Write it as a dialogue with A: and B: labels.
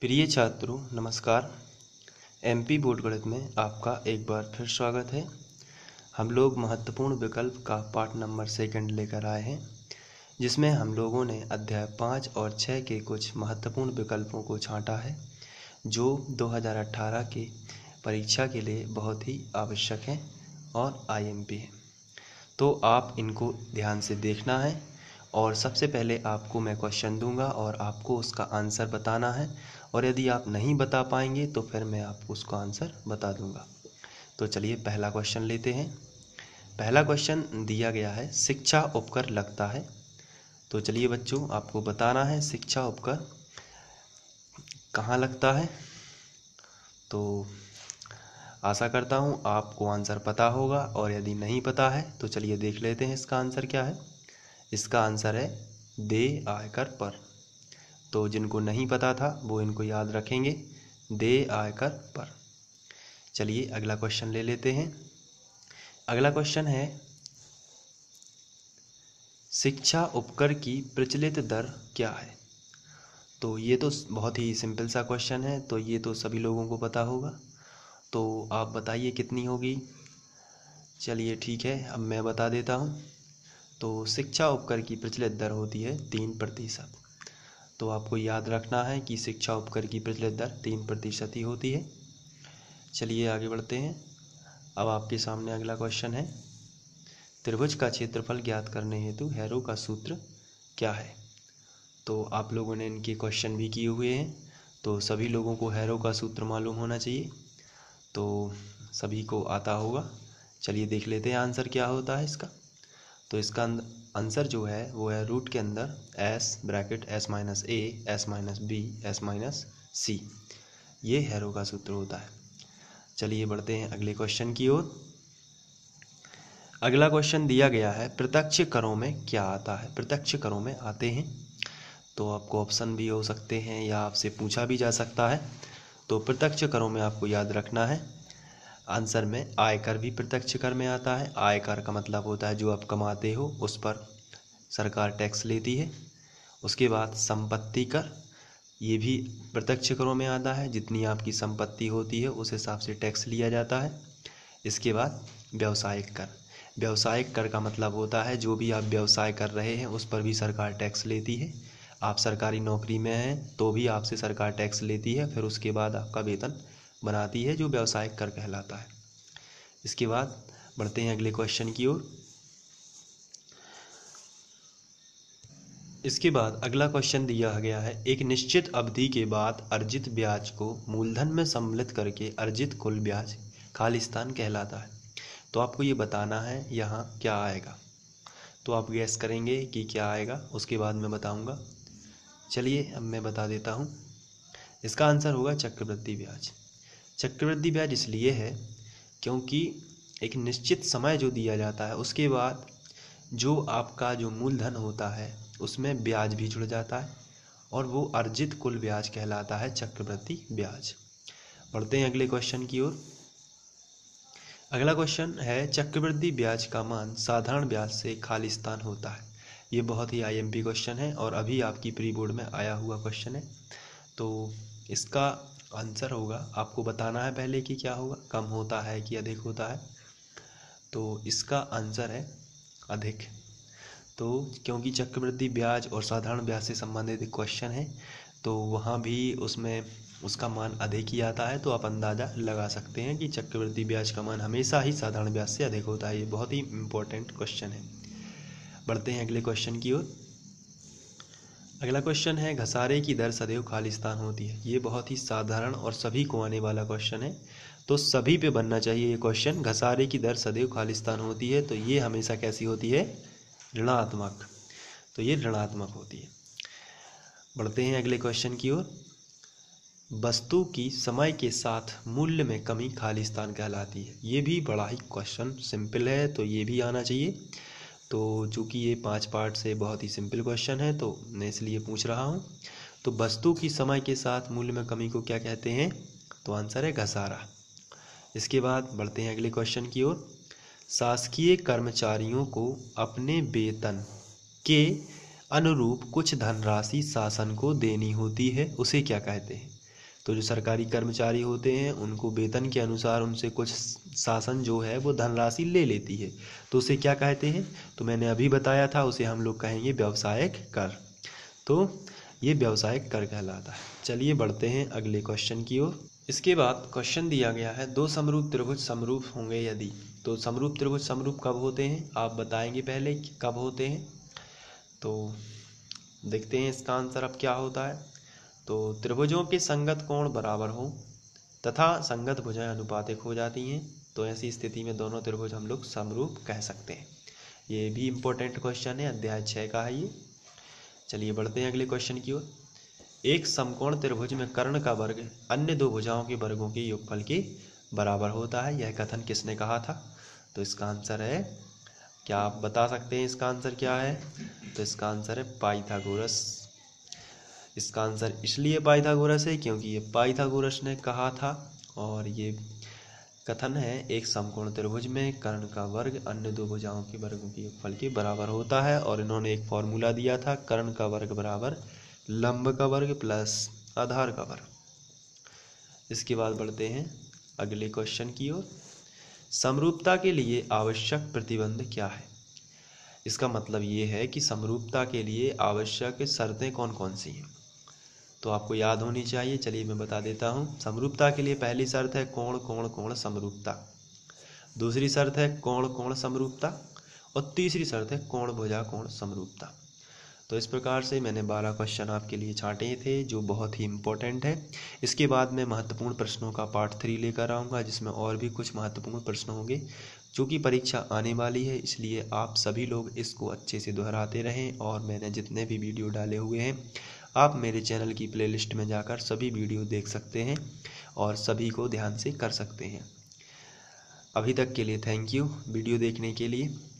A: प्रिय छात्रों नमस्कार। एमपी बोर्ड गणित में आपका एक बार फिर स्वागत है। हम लोग महत्वपूर्ण विकल्प का पाठ नंबर 2 लेकर आए हैं, जिसमें हम लोगों ने अध्याय 5 और 6 के कुछ महत्वपूर्ण विकल्पों को छांटा है, जो 2018 के परीक्षा के लिए बहुत ही आवश्यक हैं और आईएमपी है। तो आप इनको ध्यान से देखना है और सबसे पहले आपको मैं क्वेश्चन दूंगा और आपको उसका आंसर बताना है, और यदि आप नहीं बता पाएंगे तो फिर मैं आपको उसका आंसर बता दूंगा। तो चलिए पहला क्वेश्चन लेते हैं। पहला क्वेश्चन दिया गया है, शिक्षा उपकर लगता है। तो चलिए बच्चों, आपको बताना है शिक्षा उपकर कहाँ लगता है। तो आशा करता हूँ आपको आंसर पता होगा, और यदि नहीं पता है तो चलिए देख लेते हैं इसका आंसर क्या है। इसका आंसर है देय आयकर पर। तो जिनको नहीं पता था वो इनको याद रखेंगे, देय आयकर पर। चलिए अगला क्वेश्चन ले लेते हैं। अगला क्वेश्चन है, शिक्षा उपकर की प्रचलित दर क्या है। तो ये तो बहुत ही सिंपल सा क्वेश्चन है, तो ये तो सभी लोगों को पता होगा। तो आप बताइए कितनी होगी। चलिए ठीक है, अब मैं बता देता हूँ। तो शिक्षा उपकर की प्रचलित दर होती है 3%। तो आपको याद रखना है कि शिक्षा उपकर की प्रचलित दर 3% ही होती है। चलिए आगे बढ़ते हैं। अब आपके सामने अगला क्वेश्चन है, त्रिभुज का क्षेत्रफल ज्ञात करने हेतु हैरो का सूत्र क्या है। तो आप लोगों ने इनके क्वेश्चन भी किए हुए हैं, तो सभी लोगों को हैरो का सूत्र मालूम होना चाहिए, तो सभी को आता होगा। चलिए देख लेते हैं आंसर क्या होता है इसका। तो इसका आंसर जो है वो है रूट के अंदर S bracket S minus A S minus B S minus C. ये हैरो का सूत्र होता है। चलिए बढ़ते हैं अगले क्वेश्चन की ओर। अगला क्वेश्चन दिया गया है, प्रत्यक्ष करों में क्या आता है। प्रत्यक्ष करों में आते हैं, तो आपको ऑप्शन भी हो सकते हैं या आपसे पूछा भी जा सकता है। तो प्रत्यक्ष करों में आपको याद रखना है, आंसर में आयकर भी प्रत्यक्ष कर में आता है। आयकर का मतलब होता है जो आप कमाते हो उस पर सरकार टैक्स लेती है। उसके बाद संपत्ति कर, ये भी प्रत्यक्ष करों में आता है। जितनी आपकी संपत्ति होती है उस हिसाब से टैक्स लिया जाता है। इसके बाद व्यावसायिक कर, व्यावसायिक कर का मतलब होता है जो भी आप व्यवसाय कर रहे हैं उस पर भी सरकार टैक्स लेती है। आप सरकारी नौकरी में हैं तो भी आपसे सरकार टैक्स लेती है, फिर उसके बाद आपका वेतन बनाती है, जो व्यावसायिक कर कहलाता है। इसके बाद बढ़ते हैं अगले क्वेश्चन की ओर। इसके बाद अगला क्वेश्चन दिया गया है, एक निश्चित अवधि के बाद अर्जित ब्याज को मूलधन में सम्मिलित करके अर्जित कुल ब्याज खालिस्तान कहलाता है। तो आपको ये बताना है यहाँ क्या आएगा। तो आप गैस करेंगे कि क्या आएगा, उसके बाद मैं बताऊँगा। चलिए अब मैं बता देता हूँ। इसका आंसर होगा चक्रवृद्धि ब्याज। चक्रवृद्धि ब्याज इसलिए है क्योंकि एक निश्चित समय जो दिया जाता है उसके बाद जो आपका जो मूलधन होता है उसमें ब्याज भी जुड़ जाता है, और वो अर्जित कुल ब्याज कहलाता है चक्रवृद्धि ब्याज। बढ़ते हैं अगले क्वेश्चन की ओर। अगला क्वेश्चन है, चक्रवृद्धि ब्याज का मान साधारण ब्याज से खालिस्तान होता है। ये बहुत ही आईएमपी क्वेश्चन है और अभी आपकी प्री बोर्ड में आया हुआ क्वेश्चन है। तो इसका आंसर होगा, आपको बताना है पहले कि क्या होगा, कम होता है कि अधिक होता है। तो इसका आंसर है अधिक। तो क्योंकि चक्रवृद्धि ब्याज और साधारण ब्याज से संबंधित एक क्वेश्चन है, तो वहाँ भी उसमें उसका मान अधिक ही आता है, तो आप अंदाज़ा लगा सकते हैं कि चक्रवृद्धि ब्याज का मान हमेशा ही साधारण ब्याज से अधिक होता है। ये बहुत ही इम्पोर्टेंट क्वेश्चन है। बढ़ते हैं अगले क्वेश्चन की ओर। अगला क्वेश्चन है, घसारे की दर सदैव खालिस्तान होती है। ये बहुत ही साधारण और सभी को आने वाला क्वेश्चन है, तो सभी पे बनना चाहिए ये क्वेश्चन। घसारे की दर सदैव खालिस्तान होती है, तो ये हमेशा कैसी होती है, ऋणात्मक। तो ये ऋणात्मक होती है। बढ़ते हैं अगले क्वेश्चन की ओर। वस्तु की समय के साथ मूल्य में कमी खालिस्तान कहलाती है। ये भी बड़ा ही क्वेश्चन सिंपल है, तो ये भी आना चाहिए। तो चूँकि ये 5 पार्ट से बहुत ही सिंपल क्वेश्चन है तो मैं इसलिए पूछ रहा हूँ। तो वस्तु की समय के साथ मूल्य में कमी को क्या कहते हैं, तो आंसर है घसारा। इसके बाद बढ़ते हैं अगले क्वेश्चन की ओर। शासकीय कर्मचारियों को अपने वेतन के अनुरूप कुछ धनराशि शासन को देनी होती है, उसे क्या कहते हैं। तो जो सरकारी कर्मचारी होते हैं उनको वेतन के अनुसार उनसे कुछ शासन जो है वो धनराशि ले लेती है, तो उसे क्या कहते हैं? तो मैंने अभी बताया था, उसे हम लोग कहेंगे व्यावसायिक कर। तो ये व्यावसायिक कर कहलाता है। चलिए बढ़ते हैं अगले क्वेश्चन की ओर। इसके बाद क्वेश्चन दिया गया है, दो समरूप त्रिभुज समरूप होंगे यदि। तो समरूप त्रिभुज समरूप कब होते हैं, आप बताएंगे पहले कि कब होते हैं। तो देखते हैं इसका आंसर अब क्या होता है। तो त्रिभुजों के संगत कोण बराबर हो तथा संगत भुजाएं अनुपातिक हो जाती हैं, तो ऐसी स्थिति में दोनों त्रिभुज हम लोग समरूप कह सकते हैं। ये भी इम्पोर्टेंट क्वेश्चन है, अध्याय 6 का है ये। चलिए बढ़ते हैं अगले क्वेश्चन की ओर। एक समकोण त्रिभुज में कर्ण का वर्ग अन्य दो भुजाओं के वर्गों के योगफल के बराबर होता है, यह कथन किसने कहा था? तो इसका आंसर है, क्या आप बता सकते हैं इसका आंसर क्या है? तो इसका आंसर है पाइथागोरस। इसका आंसर इसलिए पाइथागोरस है क्योंकि ये पाइथागोरस ने कहा था, और ये कथन है एक समकोण त्रिभुज में कर्ण का वर्ग अन्य दो भुजाओं के वर्गों के योगफल के बराबर होता है, और इन्होंने एक फॉर्मूला दिया था, कर्ण का वर्ग बराबर लंब का वर्ग प्लस आधार का वर्ग। इसके बाद बढ़ते हैं अगले क्वेश्चन की ओर। समरूपता के लिए आवश्यक प्रतिबंध क्या है? इसका मतलब ये है कि समरूपता के लिए आवश्यक शर्तें कौन कौन सी हैं, तो आपको याद होनी चाहिए। चलिए मैं बता देता हूँ। समरूपता के लिए पहली शर्त है कोण कोण कोण समरूपता, दूसरी शर्त है कोण कोण समरूपता, और तीसरी शर्त है कोण भुजा कोण समरूपता। तो इस प्रकार से मैंने 12 क्वेश्चन आपके लिए छांटे थे जो बहुत ही इम्पोर्टेंट है। इसके बाद मैं महत्वपूर्ण प्रश्नों का पार्ट 3 लेकर आऊँगा, जिसमें और भी कुछ महत्वपूर्ण प्रश्न होंगे जो कि परीक्षा आने वाली है, इसलिए आप सभी लोग इसको अच्छे से दोहराते रहें। और मैंने जितने भी वीडियो डाले हुए हैं आप मेरे चैनल की प्लेलिस्ट में जाकर सभी वीडियो देख सकते हैं और सभी को ध्यान से कर सकते हैं। अभी तक के लिए थैंक यू वीडियो देखने के लिए।